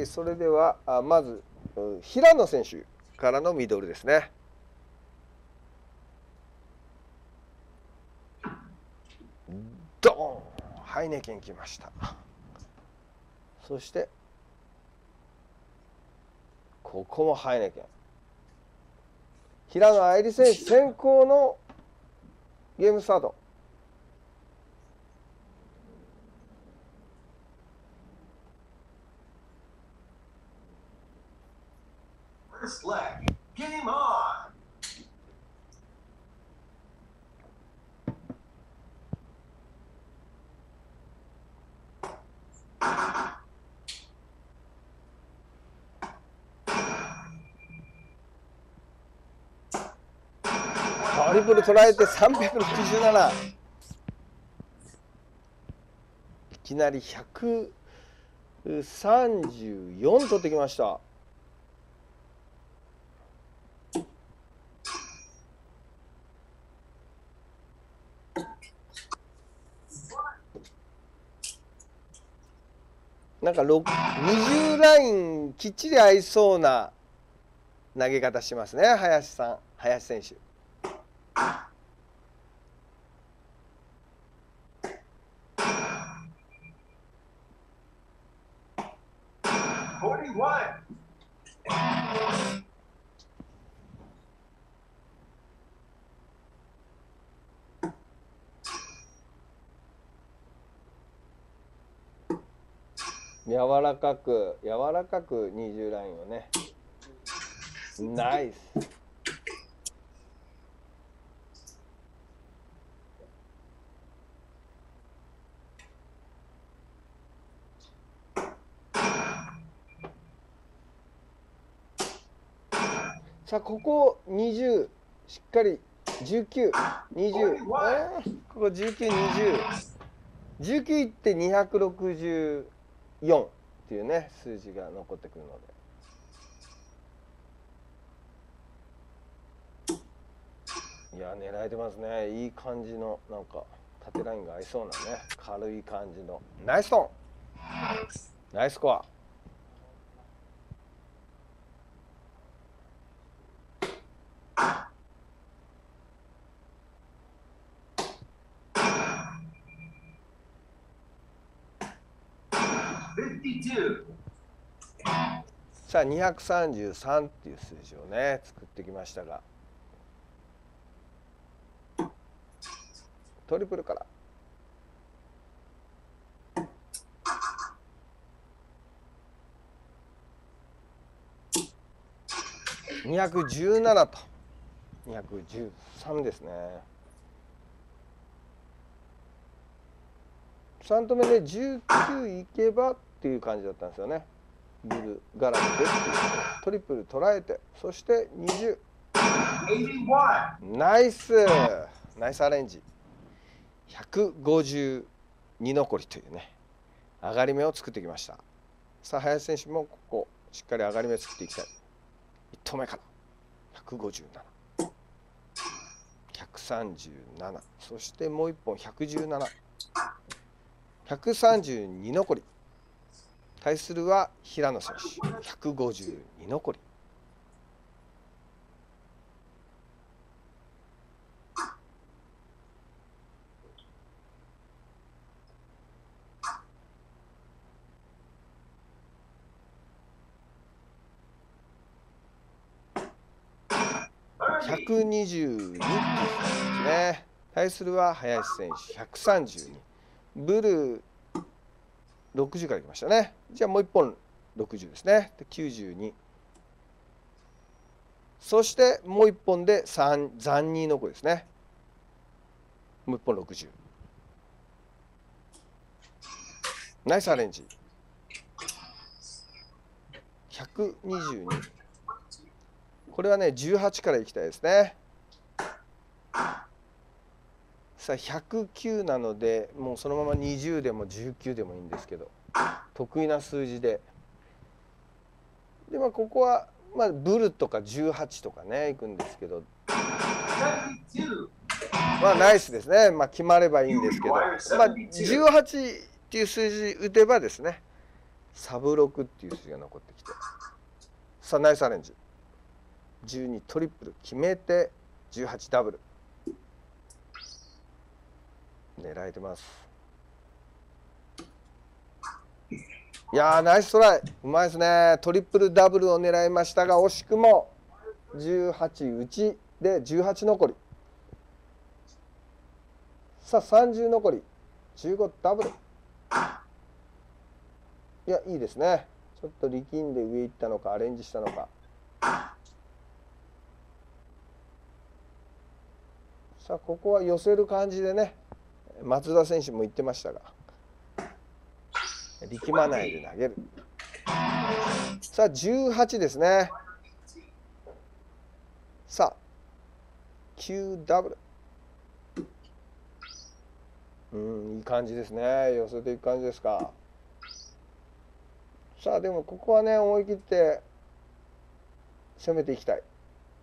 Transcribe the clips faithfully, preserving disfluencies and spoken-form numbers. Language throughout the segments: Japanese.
ー、それではあまず平野選手からのミドルですね。ドーン、ハイネケン来ました。そしてここもハイネケン。平野愛理選手先行のゲームスタート。 First leg, game on! トリプル捉えてさんびゃくろくじゅうなな。いきなりひゃくさんじゅうよん取ってきました。なんかにじゅうラインきっちり合いそうな投げ方しますね、林さん、林選手。柔らかく柔らかくにじゅうラインをね。ナイス。さあここにじゅうしっかりじゅうきゅう、にじゅう、えー、ここじゅうきゅう、にじゅう、じゅうきゅういってにひゃくろくじゅうよんっていうね数字が残ってくるので、いや狙えてますね。いい感じのなんか縦ラインが合いそうなね軽い感じのナイストーン、ナイススコア。さあにひゃくさんじゅうさんっていう数字をね作ってきましたが、トリプルからにひゃくじゅうななとにひゃくじゅうさんですね。さん投目でじゅうきゅういけばっていう感じだったんですよね。ブル絡みでトリプル捉えて、そしてにじゅう、ナイスナイスアレンジ。ひゃくごじゅうに残りというね上がり目を作ってきました。さあ林選手もここしっかり上がり目作っていきたい。いち投目からひゃくごじゅうなな、ひゃくさんじゅうなな、そしてもういっぽんひゃくじゅうなな、ひゃくさんじゅうに残り。対するは平野選手ひゃくごじゅうに残り。ひゃくにじゅうにっていうですね。対するは林選手ひゃくさんじゅうに。ブルーろくじゅうからいきましたね。じゃあもういっぽんろくじゅうですね。できゅうじゅうに。そしてもういっぽんでさん残に残りですね。もういっぽんろくじゅう。ナイスアレンジ。ひゃくにじゅうに。これはねじゅうはちからいきたいですね。さあひゃくきゅうなのでもうそのままにじゅうでもじゅうきゅうでもいいんですけど、得意な数字で。でまあここはまあブルとかじゅうはちとかねいくんですけど、まあナイスですね。まあ決まればいいんですけど、まあじゅうはちっていう数字打てばですね、 サブろくっていう数字が残ってきて、さあナイスアレンジ。じゅうにトリプル決めてじゅうはちダブル狙えてます。いやーナイストライ、うまいですね。トリプルダブルを狙いましたが惜しくもじゅうはち打ちでじゅうはち残り。さあさんじゅう残りじゅうごダブル。いやいいですね。ちょっと力んで上行ったのかアレンジしたのか。さあここは寄せる感じでね、松田選手も言ってましたが力まないで投げる。さあじゅうはちですね。さあきゅうダブル。うんいい感じですね。寄せていく感じですか。さあでもここはね思い切って攻めていきたい。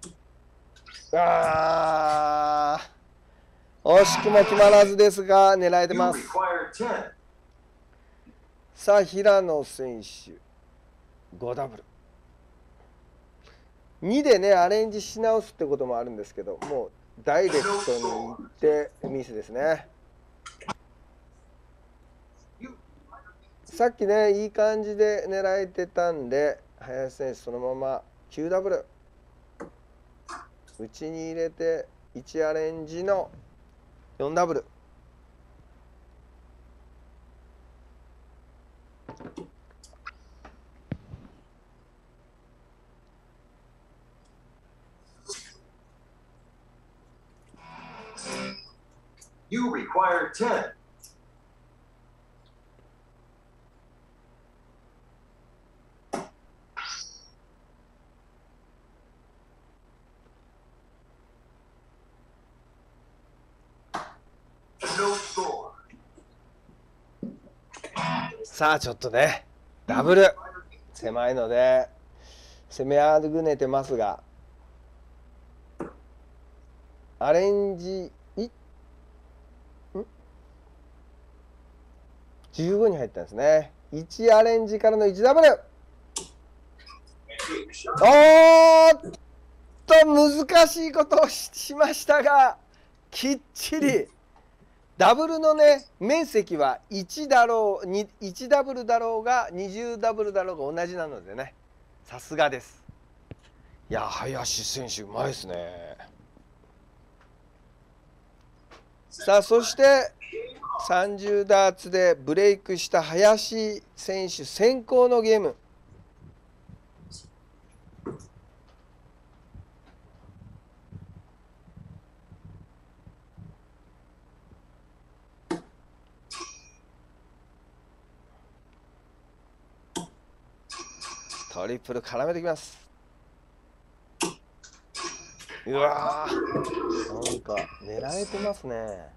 あー惜しくも決まらずですが狙えて You ます。 require ten. さあ平野選手ごダブル。にでねアレンジし直すってこともあるんですけど、もうダイレクトに行ってミスですね。さっきねいい感じで狙えてたんで林選手そのままきゅうダブル内に入れていちアレンジのよんダブル。 You require ten. さあちょっとねダブル狭いので攻めあぐねてますがアレンジいんじゅうごに入ったんですね。いちアレンジからのいちダブル。おーっと難しいことをしましたがきっちりダブルのね面積はいちだろういちダブルだろうがにじゅうダブルだろうが同じなのでねさすがです。いや林選手うまいですね。さあそしてさんじゅうダーツでブレイクした林選手先行のゲーム。トリプル絡めてきます。うわーなんか狙えてますね。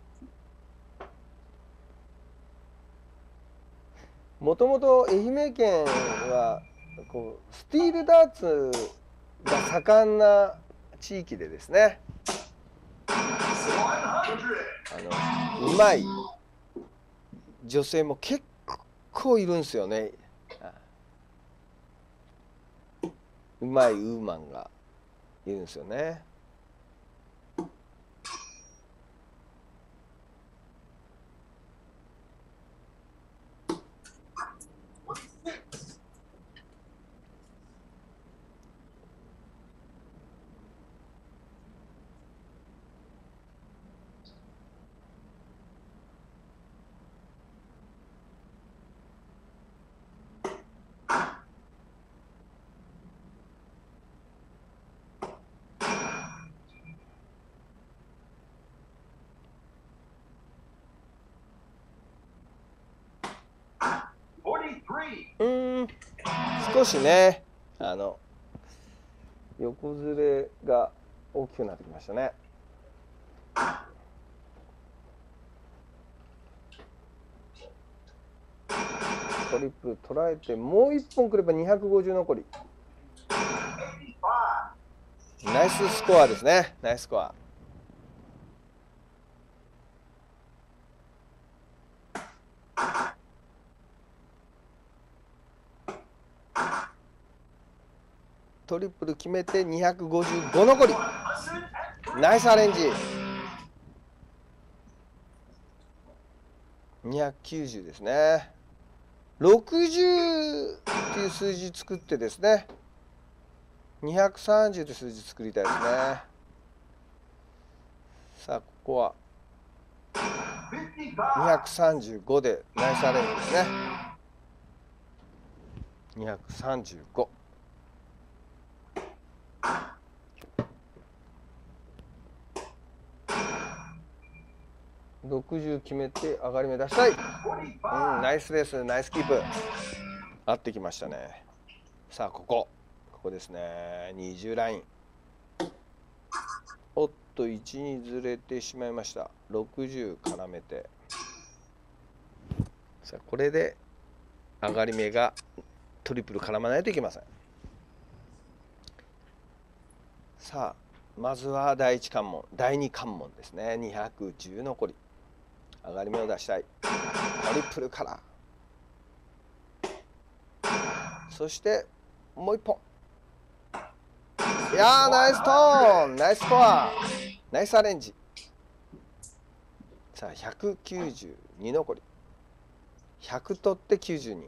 もともと愛媛県はこうスティールダーツが盛んな地域でですね、あのうまい女性も結構いるんですよね。うまいウーマンがいるんですよね。うーん少しねあの横ずれが大きくなってきましたね。トリプル捉えてもういっぽんくればにひゃくごじゅう残り。ナイススコアですね。ナイススコア。 トリプル決めてにひゃくごじゅうご残り。ナイスアレンジ。にひゃくきゅうじゅうですね。ろくじゅうっていう数字作ってですね、にひゃくさんじゅうって数字作りたいですね。さあここはにひゃくさんじゅうごでナイスアレンジですね。にひゃくさんじゅうご。ろくじゅう決めて上がり目出したい。うん、ナイスです。ナイスキープ。合ってきましたね。さあここここですね。にじゅうライン。おっといちにずれてしまいました。ろくじゅう絡めて、さあこれで上がり目がトリプル絡まないといけません。さあまずは第一関門、だいに関門ですね。にひゃくじゅう残り。上がり目を出したい。トリプルからそしてもう一本。いやーナイストーン、ナイススコア、ナイスアレンジ。さあひゃくきゅうじゅうに残り。ひゃく取ってきゅうじゅうに。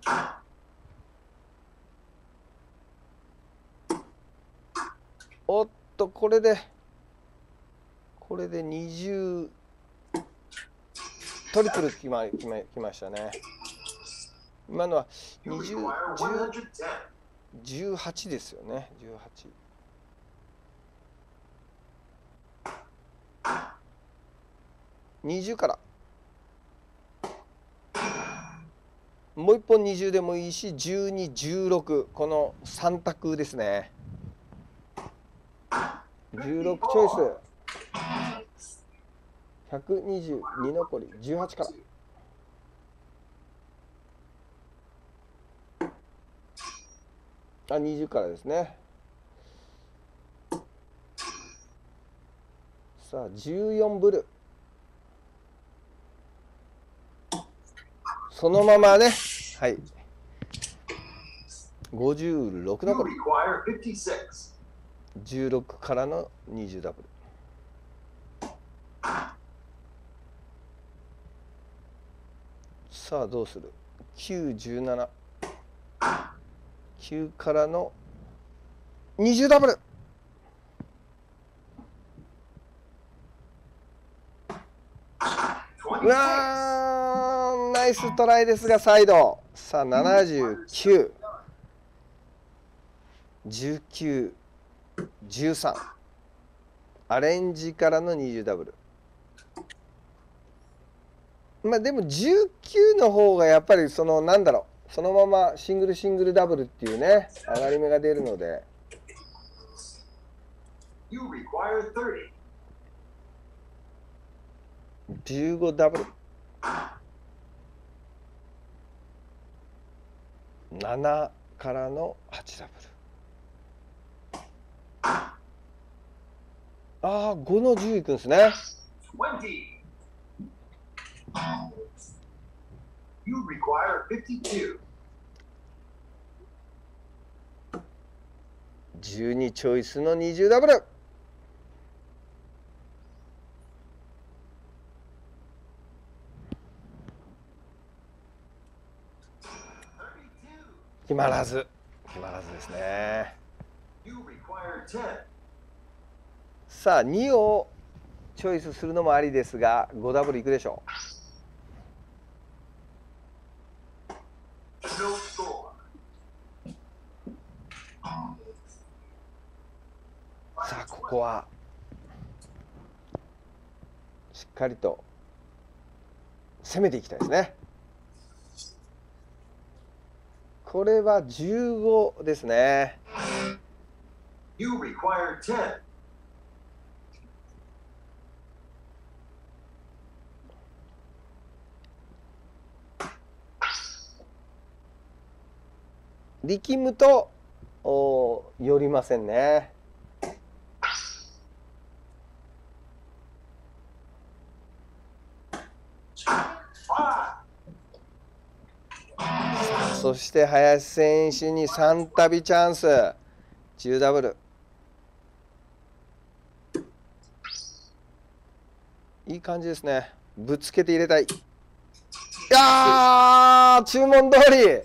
おっとこれでこれでにじゅうトリプルきまきまきましたね。今のはにじゅう、じゅうはちですよね。じゅうはち。にじゅうからもう一本にじゅうでもいいし、じゅうに、じゅうろく、このさん択ですね。じゅうろくチョイス。ひゃくにじゅうに残り、じゅうはちから。あ、にじゅうからですね。さあ、じゅうよんブル。そのままね。はい。ごじゅうろく残り。じゅうろくからのにじゅうダブル。さあどうする。きゅう、じゅうなな。きゅうからのにじゅうダブル。うわー、ナイストライですがサイド。さあななじゅうきゅう、じゅうきゅう、じゅうさん。アレンジからのにじゅうダブル。まあでもじゅうきゅうの方がやっぱりそのなんだろう、そのままシングルシングルダブルっていうね、上がり目が出るので。じゅうごダブル。ななからのはちダブル。ああ、ごのじゅういくんですね。 You require fifty-two. じゅうにチョイスのにじゅうダブル。決まらず決まらずですね。さあにをチョイスするのもありですが、ごダブルいくでしょう。さあここはしっかりと攻めていきたいですね。これはじゅうごですね。 You require ten. 力むとお寄りませんね。そして林選手にさん旅チャンス。 じゅうダブル。いい感じですね。ぶつけて入れたい。いやー、注文通り、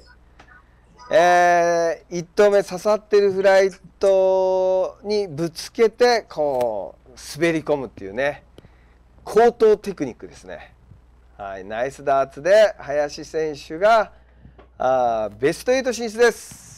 えー、いち投目刺さってるフライトにぶつけてこう滑り込むっていうね、高等テクニックですね。はい、ナイスダーツで林選手があベストエイト進出です。